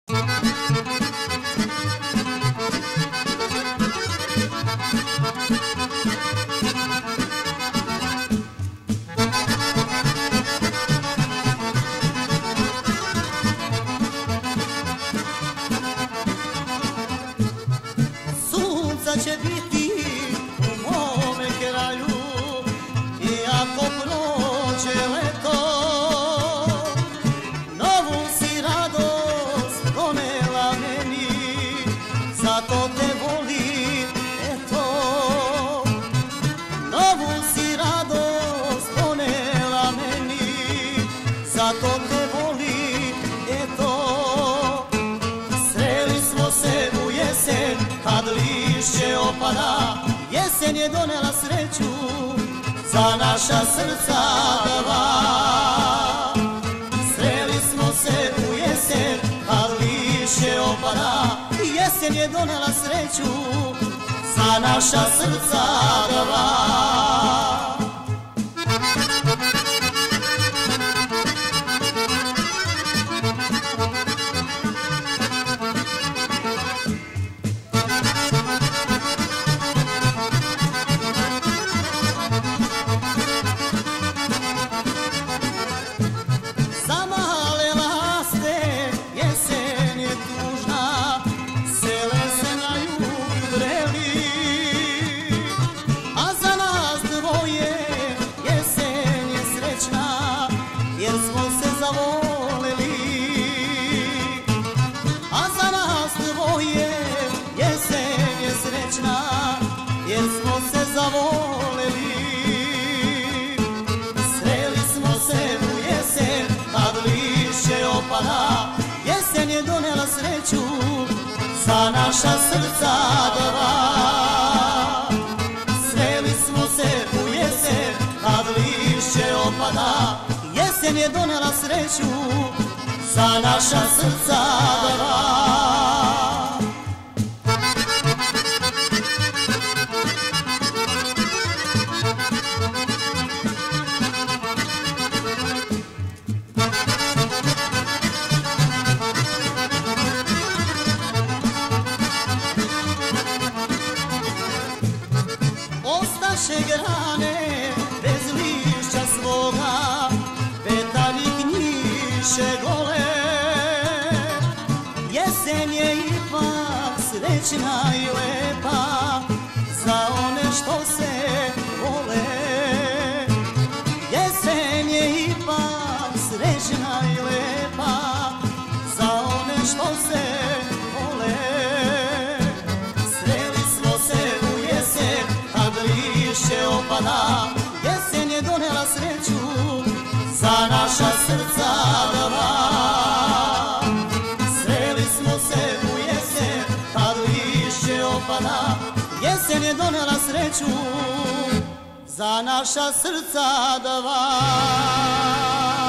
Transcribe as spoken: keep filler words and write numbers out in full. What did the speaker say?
Sunca će biti u mome kraju i ako prođe leto, novu si radost donela meni, zato te volim, eto. Novu si radost donela meni, zato te volim, eto. Sreli smo se u jesen kad lišće opada, jesen je donela sreću za naša srca dva. Sreli smo se u jesen kad lišće opada, jesen je donela sreću za naša srca dva. Jer smo se zavoleli, a za nas dvoje jesen je srećna, jer smo se zavoleli. Sreli smo se u jesen kad lišće opada, jesen je donela sreću za naša srca dva. Sreli smo se u jesen kad lišće opada, jesen je donela sreću za naša srca dva. Ostaše grane bez lišća svoga, vetarnik njiše gole. Jesen je ipak srećna i lepa za one što se vole. Jesen je ipak srećna i lepa za one što se vole. Sreli smo se u jesen kad lišće opada, jesen je donela sreću za naša srca dva. Sreli smo se u jesen kad lišće opada, jesen je donela sreću za naša srca dva.